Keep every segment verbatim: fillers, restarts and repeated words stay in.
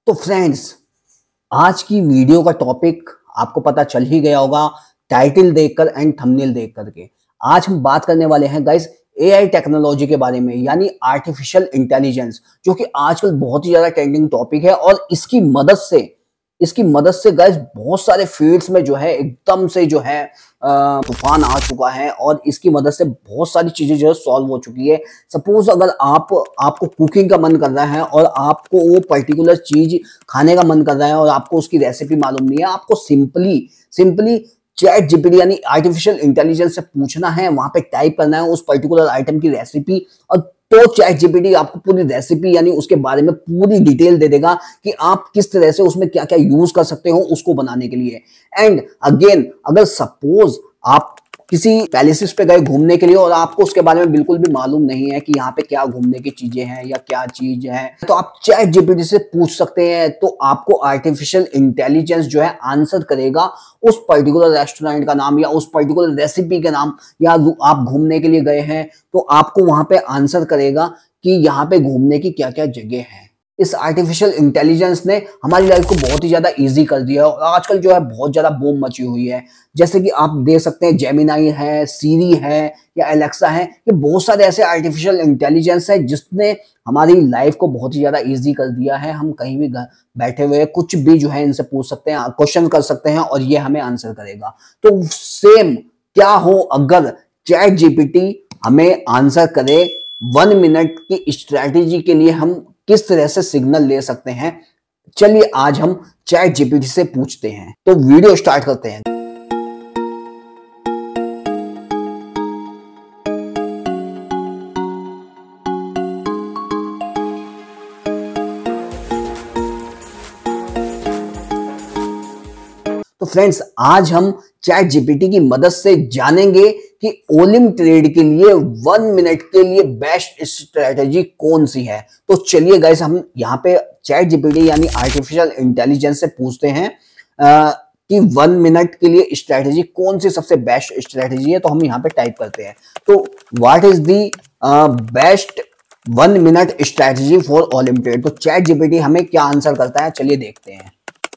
तो फ्रेंड्स, आज की वीडियो का टॉपिक आपको पता चल ही गया होगा टाइटल देखकर एंड थंबनेल देख करके। आज हम बात करने वाले हैं गाइस एआई टेक्नोलॉजी के बारे में, यानी आर्टिफिशियल इंटेलिजेंस, जो कि आजकल बहुत ही ज्यादा ट्रेंडिंग टॉपिक है। और इसकी मदद से इसकी मदद से गाइस बहुत सारे फील्ड्स में जो है एकदम से जो है तूफान आ चुका है और इसकी मदद से बहुत सारी चीजें जो है सॉल्व हो चुकी है। सपोज अगर आप आपको कुकिंग का मन कर रहा है और आपको वो पर्टिकुलर चीज खाने का मन कर रहा है और आपको उसकी रेसिपी मालूम नहीं है, आपको सिंपली सिंपली चैट जीपीटी यानी आर्टिफिशियल इंटेलिजेंस से पूछना है, वहां पे टाइप करना है उस पर्टिकुलर आइटम की रेसिपी, और तो चैट जीपीटी आपको पूरी रेसिपी यानी उसके बारे में पूरी डिटेल दे देगा कि आप किस तरह से उसमें क्या क्या यूज कर सकते हो उसको बनाने के लिए। एंड अगेन, अगर सपोज आप किसी पैलेसेस पे गए घूमने के लिए और आपको उसके बारे में बिल्कुल भी मालूम नहीं है कि यहाँ पे क्या घूमने की चीजें हैं या क्या चीज है, तो आप चैट जीपीटी से पूछ सकते हैं। तो आपको आर्टिफिशियल इंटेलिजेंस जो है आंसर करेगा उस पर्टिकुलर रेस्टोरेंट का नाम या उस पर्टिकुलर रेसिपी के नाम, या आप घूमने के लिए गए हैं तो आपको वहां पे आंसर करेगा कि यहाँ पे घूमने की क्या क्या जगह है। इस आर्टिफिशियल इंटेलिजेंस ने हमारी लाइफ को बहुत ही ज्यादा इजी कर दिया है और आजकल जो है बहुत ज्यादा बूम मची हुई है। जैसे कि आप देख सकते हैं जेमिनाई है, सीरी है या एलेक्सा है, ये बहुत सारे ऐसे आर्टिफिशियल इंटेलिजेंस है जिसने हमारी लाइफ को बहुत ही ज्यादा इजी कर दिया है। हम कहीं भी बैठे हुए कुछ भी जो है इनसे पूछ सकते हैं, क्वेश्चन कर सकते हैं और ये हमें आंसर करेगा। तो सेम क्या हो अगर चैट जीपीटी हमें आंसर करे वन मिनट की स्ट्रैटेजी के लिए हम किस तरह से सिग्नल ले सकते हैं, चलिए आज हम चैट जीपीटी से पूछते हैं। तो वीडियो स्टार्ट करते हैं। तो फ्रेंड्स, आज हम चैट जीपीटी की मदद से जानेंगे कि ओलिम ट्रेड के लिए वन मिनट के लिए बेस्ट स्ट्रेटेजी कौन सी है। तो चलिए गाइस, हम यहाँ पे चैट जीपीटी यानी आर्टिफिशियल इंटेलिजेंस से पूछते हैं आ, कि वन मिनट के लिए स्ट्रेटेजी कौन सी सबसे बेस्ट स्ट्रेटेजी है। तो हम यहाँ पे टाइप करते हैं, तो what is the best one minute strategy for Olymp Trade. तो चैट जीपीटी हमें क्या आंसर करता है, चलिए देखते हैं।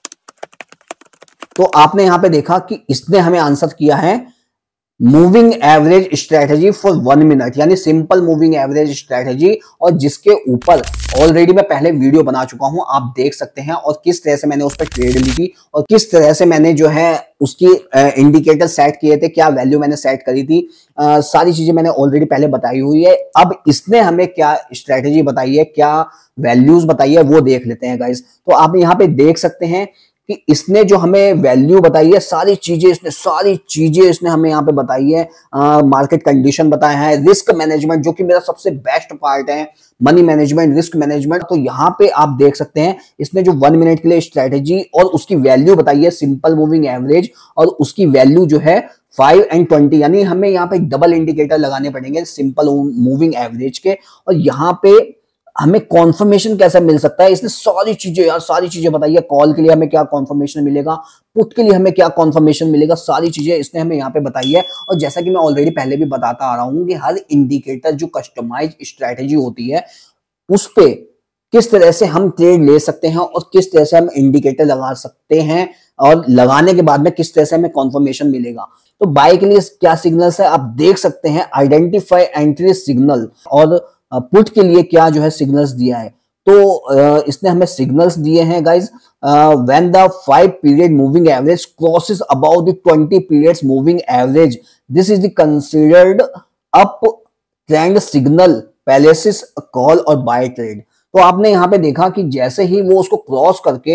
तो आपने यहां पे देखा कि इसने हमें आंसर किया है moving average strategy for one minute, यानी सिंपल मूविंग एवरेज स्ट्रेटजी, और जिसके ऊपर ऑलरेडी मैं पहले वीडियो बना चुका हूं, आप देख सकते हैं, और किस तरह से मैंने उस पर ट्रेड ली थी और किस तरह से मैंने जो है उसकी इंडिकेटर सेट किए थे, क्या वैल्यू मैंने सेट करी थी, आ, सारी चीजें मैंने ऑलरेडी पहले बताई हुई है। अब इसने हमें क्या स्ट्रेटेजी बताई है, क्या वैल्यूज बताई है, वो देख लेते हैं गाइस। तो आप यहाँ पे देख सकते हैं कि इसने जो हमें वैल्यू बताई है, सारी चीजें इसने सारी चीजें इसने हमें यहाँ पे बताई है। मार्केट कंडीशन बताया है, रिस्क मैनेजमेंट जो कि मेरा सबसे बेस्ट पार्ट है, मनी मैनेजमेंट, रिस्क मैनेजमेंट। तो यहाँ पे आप देख सकते हैं इसने जो वन मिनट के लिए स्ट्रेटेजी और उसकी वैल्यू बताई है सिंपल मूविंग एवरेज, और उसकी वैल्यू जो है फाइव एंड ट्वेंटी, यानी हमें यहाँ पे डबल इंडिकेटर लगाने पड़ेंगे सिंपल मूविंग एवरेज के। और यहाँ पे हमें कॉन्फर्मेशन कैसे मिल सकता है, इसने सारी चीजें यार सारी चीजें बताई है। कॉल के लिए हमें क्या कॉन्फर्मेशन मिलेगा, पुट के लिए हमें क्या कॉन्फर्मेशन मिलेगा, सारी चीजें इसने हमें यहाँ पे बताई है। और जैसा कि मैं ऑलरेडी पहले भी बताता आ रहा हूँ कि हर इंडिकेटर जो कस्टमाइज स्ट्रेटेजी होती है उस पे किस तरह से हम ट्रेड ले सकते हैं और किस तरह से हम इंडिकेटर लगा सकते हैं, और लगाने के बाद में किस तरह से हमें कॉन्फर्मेशन मिलेगा। तो बाय के लिए क्या सिग्नल्स है आप देख सकते हैं, आइडेंटिफाई एंट्री सिग्नल, और पुट के लिए क्या जो है सिग्नल्स दिया है। तो इसने हमें सिग्नल्स दिए हैं guys, when the five period moving average crosses about the twenty periods moving average, this is the considered up trend signal, places call और बाय ट्रेड। तो आपने यहाँ पे देखा कि जैसे ही वो उसको क्रॉस करके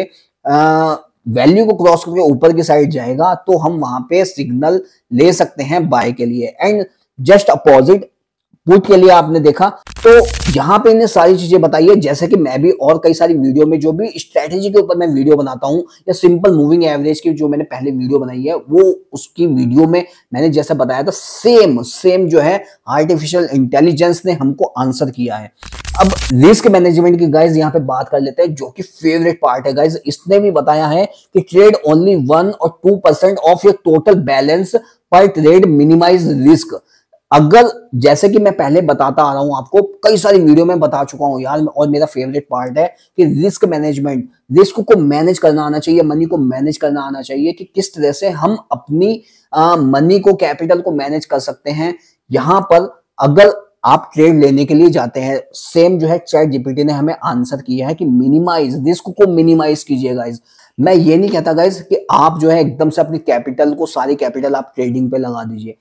वैल्यू को क्रॉस करके ऊपर की साइड जाएगा तो हम वहां पे सिग्नल ले सकते हैं बाय के लिए। एंड जस्ट अपोजिट पुट के लिए आपने देखा। तो यहाँ पे इन्हें सारी चीजें बताई है, जैसे कि मैं भी और कई सारी वीडियो में जो भी स्ट्रेटेजी के ऊपर मैं वीडियो बनाता हूँ या सिंपल मूविंग एवरेज की जो मैंने पहले वीडियो बनाई है, वो उसकी वीडियो में मैंने जैसा बताया था सेम सेम जो है आर्टिफिशियल इंटेलिजेंस ने हमको आंसर किया है। अब रिस्क मैनेजमेंट की गाइज यहाँ पे बात कर लेते हैं, जो कि फेवरेट पार्ट है गाइज। इसने भी बताया है कि ट्रेड ओनली वन और two percent of your total balance पर ट्रेड, मिनिमाइज रिस्क। अगर जैसे कि मैं पहले बताता आ रहा हूं आपको, कई सारी वीडियो में बता चुका हूं यार, और मेरा फेवरेट पार्ट है कि रिस्क मैनेजमेंट, रिस्क को मैनेज करना आना चाहिए, मनी को मैनेज करना आना चाहिए कि किस तरह से हम अपनी मनी को, कैपिटल को मैनेज कर सकते हैं। यहां पर अगर आप ट्रेड लेने के लिए जाते हैं, सेम जो है चैट जीपीटी ने हमें आंसर किया है कि मिनिमाइज, रिस्क को मिनिमाइज कीजिए गाइज। मैं ये नहीं कहता गाइज कि आप जो है एकदम से अपनी कैपिटल को, सारी कैपिटल आप ट्रेडिंग पे लगा दीजिए।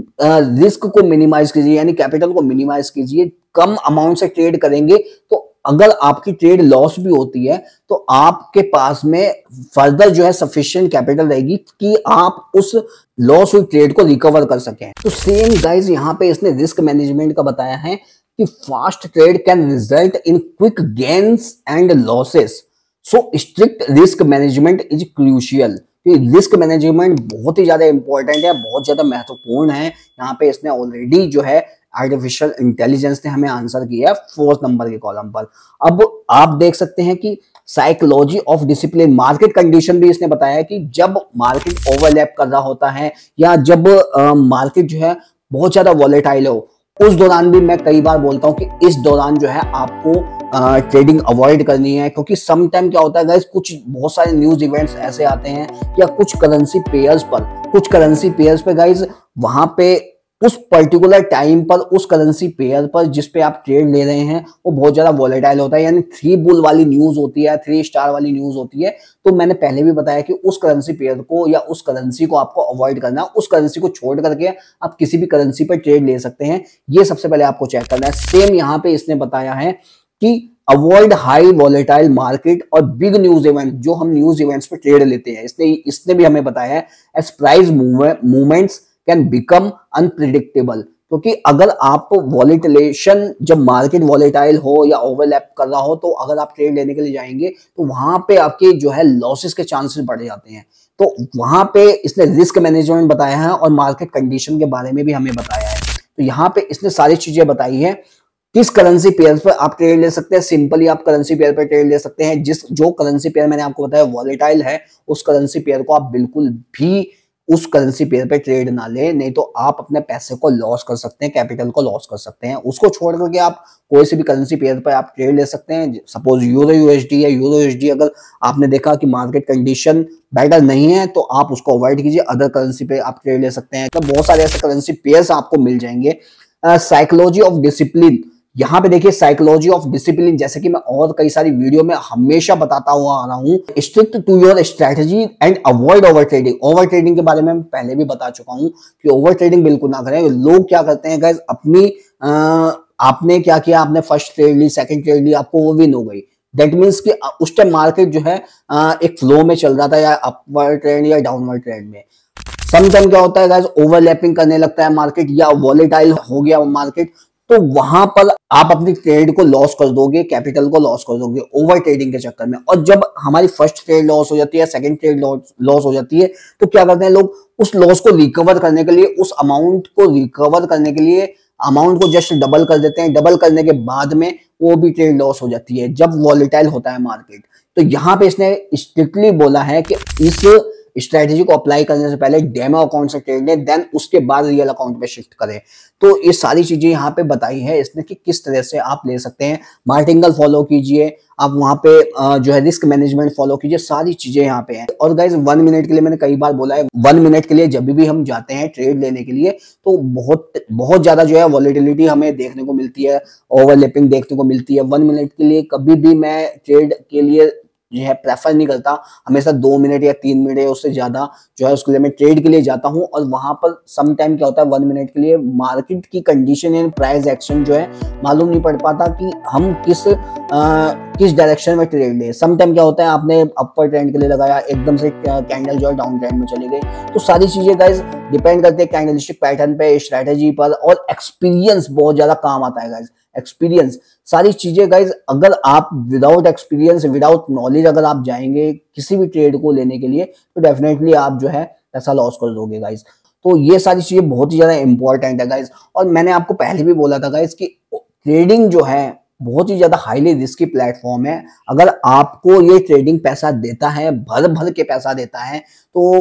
रिस्क को मिनिमाइज कीजिए, यानी कैपिटल को मिनिमाइज कीजिए। कम अमाउंट से ट्रेड करेंगे तो अगर आपकी ट्रेड लॉस भी होती है तो आपके पास में फर्दर जो है सफिशिएंट कैपिटल रहेगी कि आप उस लॉस हुई ट्रेड को रिकवर कर सकें। तो सेम गाइज यहाँ पे इसने रिस्क मैनेजमेंट का बताया है कि fast trade can result in quick gains and losses, so strict risk management is crucial. Risk management बहुत ही ज्यादा इंपॉर्टेंट है, बहुत ज्यादा महत्वपूर्ण है। यहाँ पे इसने ऑलरेडी जो है आर्टिफिशियल इंटेलिजेंस ने हमें आंसर किया है फोर्थ नंबर के कॉलम पर। अब आप देख सकते हैं कि psychology of discipline, market condition भी इसने बताया है कि जब मार्केट ओवरलैप कर रहा होता है या जब मार्केट जो है बहुत ज्यादा वॉलेटाइल हो, उस दौरान भी मैं कई बार बोलता हूं कि इस दौरान जो है आपको ट्रेडिंग अवॉइड करनी है, क्योंकि सम टाइम क्या होता है गाइस, कुछ बहुत सारे न्यूज इवेंट्स ऐसे आते हैं या कुछ करेंसी पेयर्स पर कुछ करेंसी पेयर्स पे गाइस, वहां पे उस पर्टिकुलर टाइम पर उस करेंसी पेयर पर जिस पे आप ट्रेड ले रहे हैं वो बहुत ज्यादा वॉलेटाइल होता है, यानी थ्री बुल वाली न्यूज होती है, थ्री स्टार वाली न्यूज होती है। तो मैंने पहले भी बताया कि उस करेंसी पेयर को या उस करेंसी को आपको अवॉइड करना, उस करेंसी को छोड़ करके आप किसी भी करेंसी पर ट्रेड ले सकते हैं, ये सबसे पहले आपको चेक करना है। सेम यहाँ पे इसने बताया है कि अवॉइड हाई वॉलेटाइल मार्केट और बिग न्यूज इवेंट, जो हम न्यूज इवेंट्स पे ट्रेड लेते हैं, इसने इसने भी हमें बताया है as price movements can become unpredictable, क्योंकि अगर आप वॉलेटिलेशन, जब मार्केट वॉलेटाइल हो या ओवरलैप कर रहा हो, तो अगर आप ट्रेड लेने के लिए जाएंगे तो वहां पे आपके जो है लॉसेस के चांसेस बढ़ जाते हैं। तो वहां पे इसने रिस्क मैनेजमेंट बताया है और मार्केट कंडीशन के बारे में भी हमें बताया है। तो यहाँ पे इसने सारी चीजें बताई है, किस करेंसी पेयर पर आप ट्रेड ले सकते हैं। सिंपली आप करेंसी पेयर पर ट्रेड ले सकते हैं, जिस जो करेंसी पेयर मैंने आपको बताया वॉलेटाइल है, उस करेंसी पेयर को आप बिल्कुल भी उस करेंसी पेयर पे ट्रेड ना ले, नहीं तो आप अपने पैसे को लॉस कर सकते हैं, कैपिटल को लॉस कर सकते हैं। उसको छोड़ करके आप कोई सी भी करेंसी पेयर पर आप ट्रेड ले सकते हैं। सपोज यूरो यूएसडी है, यूरो यूएसडी अगर आपने देखा कि मार्केट कंडीशन बेटर नहीं है तो आप उसको अवॉइड कीजिए, अदर करेंसी पे आप ट्रेड ले सकते हैं। तो बहुत सारे ऐसे करेंसी पेयर्स आपको मिल जाएंगे। साइकोलॉजी ऑफ डिसिप्लिन, यहाँ पे देखिए साइकोलॉजी ऑफ डिसिप्लिन, जैसे कि मैं और कई सारी वीडियो में हमेशा बताता हुआ आ रहा हूँ, strict to your strategy and avoid over trading. Over trading के बारे में मैं पहले भी बता चुका हूँ कि ओवर ट्रेडिंग बिल्कुल ना करें। लोग क्या करते हैं गाइस, अपनी आ, आपने क्या किया, आपने फर्स्ट ट्रेड ली, सेकंड ट्रेड ली, आपको वो विन हो गई, दैट मीन्स कि उस टाइम मार्केट जो है आ, एक फ्लो में चल रहा था, या अपवर्ड ट्रेंड या डाउनवर्ड ट्रेंड में। समटाइम क्या होता है गाइस, ओवरलैपिंग करने लगता है मार्केट या वॉलेटाइल हो गया मार्केट, तो वहां पर आप अपनी ट्रेड को लॉस कर दोगे, कैपिटल को लॉस कर दोगे ओवर ट्रेडिंग के चक्कर में। और जब हमारी फर्स्ट ट्रेड लॉस हो जाती है, सेकंड ट्रेड लॉस हो जाती है, तो क्या करते हैं लोग, उस लॉस को रिकवर करने के लिए, उस अमाउंट को रिकवर करने के लिए अमाउंट को जस्ट डबल कर देते हैं। डबल करने के बाद में वो भी ट्रेड लॉस हो जाती है जब वॉलेटाइल होता है मार्केट। तो यहाँ पे इसने स्ट्रिक्टली बोला है कि इस स्ट्रेटेजी को अप्लाई करने से पहले डेमो अकाउंट से ट्रेड लें, देन उसके बाद रियल अकाउंट पे शिफ्ट करें। तो ये सारी चीजें यहाँ पे बताई है इसने कि किस तरह से आप ले सकते हैं। मार्टिंगल फॉलो कीजिए, आप वहां पे जो है रिस्क मैनेजमेंट फॉलो कीजिए, सारी चीजें यहाँ पे हैं। और गाइज वन मिनट के लिए, मैंने कई बार बोला है, वन मिनट के लिए जब भी हम जाते हैं ट्रेड लेने के लिए तो बहुत बहुत ज्यादा जो है वॉलेटिलिटी हमें देखने को मिलती है, ओवरलैपिंग देखने को मिलती है। वन मिनट के लिए कभी भी मैं ट्रेड के लिए जो है प्रेफर नहीं करता, हमेशा दो मिनट या तीन मिनट या उससे ज्यादा जो है उसके लिए मैं ट्रेड के लिए जाता हूं। और वहां पर सम टाइम क्या होता है, वन मिनट के लिए मार्केट की कंडीशन एंड प्राइस एक्शन जो है मालूम नहीं पड़ पाता कि हम किस आ, किस डायरेक्शन में ट्रेड लें। सम टाइम क्या होता है, आपने अपर ट्रेंड के लिए लगाया, एकदम से कैंडल जो है डाउन ट्रेंड में चली गई। तो सारी चीजें गाइज डिपेंड करते हैं कैंडलस्टिक पैटर्न पे, स्ट्रेटेजी पर, और एक्सपीरियंस बहुत ज्यादा काम आता है गाइज। एक्सपीरियंस, सारी चीजें गाइज, अगर आप विदाउट एक्सपीरियंस, विदाउट नॉलेज अगर आप जाएंगे किसी भी ट्रेड को लेने के लिए तो डेफिनेटली आप जो है पैसा लॉस कर दोगे गाइज। तो ये सारी चीजें बहुत ही ज्यादा इंपॉर्टेंट है गाइज। और मैंने आपको पहले भी बोला था गाइज कि ट्रेडिंग जो है बहुत ही ज्यादा हाईली रिस्की प्लेटफॉर्म है। अगर आपको ये ट्रेडिंग पैसा देता है, भर भर के पैसा देता है, तो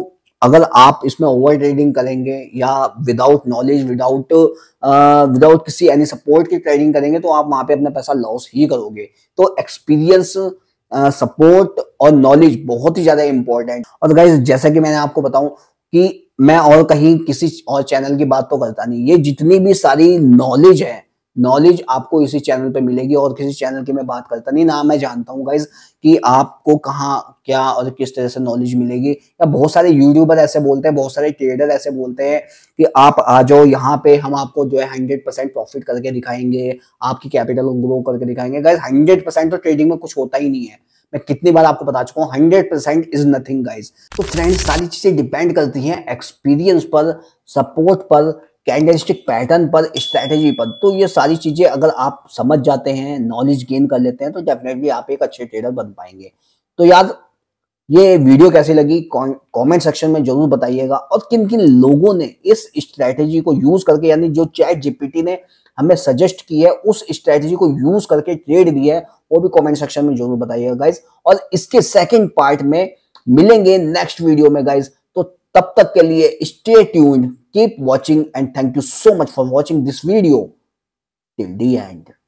अगर आप इसमें ओवर ट्रेडिंग करेंगे या विदाउट नॉलेज, विदाउट विदाउट किसी एनी सपोर्ट की ट्रेडिंग करेंगे तो आप वहां पे अपना पैसा लॉस ही करोगे। तो एक्सपीरियंस, सपोर्ट और नॉलेज बहुत ही ज्यादा इंपॉर्टेंट। और गाइस जैसा कि मैंने आपको बताऊं कि मैं और कहीं किसी और चैनल की बात तो करता नहीं, ये जितनी भी सारी नॉलेज है, नॉलेज आपको इसी चैनल पे मिलेगी और किसी चैनल की मैं बात करता नहीं। ना मैं जानता हूँ गाइज कि आपको कहाँ क्या और किस तरह से नॉलेज मिलेगी, या बहुत सारे यूट्यूबर ऐसे बोलते हैं, बहुत सारे ट्रेडर ऐसे बोलते हैं कि आप आ जाओ यहाँ पे, हम आपको जो है हंड्रेड परसेंट प्रॉफिट करके दिखाएंगे, आपकी कैपिटल को ग्रो करके दिखाएंगे। गाइज हंड्रेड परसेंट तो ट्रेडिंग में कुछ होता ही नहीं है, मैं कितनी बार आपको बता चुका हूँ, hundred percent is nothing guys. तो फ्रेंड्स सारी चीजें डिपेंड करती हैं एक्सपीरियंस पर, सपोर्ट पर, कैंडलस्टिक पैटर्न पर, स्ट्रैटेजी पर। तो ये सारी चीजें अगर आप समझ जाते हैं, नॉलेज गेन कर लेते हैं, तो डेफिनेटली आप एक अच्छे ट्रेडर बन पाएंगे। तो यार ये वीडियो कैसी लगी कमेंट सेक्शन में जरूर बताइएगा, और किन किन लोगों ने इस स्ट्रैटेजी को यूज करके, यानी जो चैट जीपीटी ने हमें सजेस्ट की है उस स्ट्रैटेजी को यूज करके ट्रेड दिया है, वो भी कमेंट सेक्शन में जरूर बताइएगा गाइज। और इसके सेकंड पार्ट में मिलेंगे नेक्स्ट वीडियो में गाइज। तो तब तक के लिए stay tuned, keep watching, and thank you so much for watching this video till the and.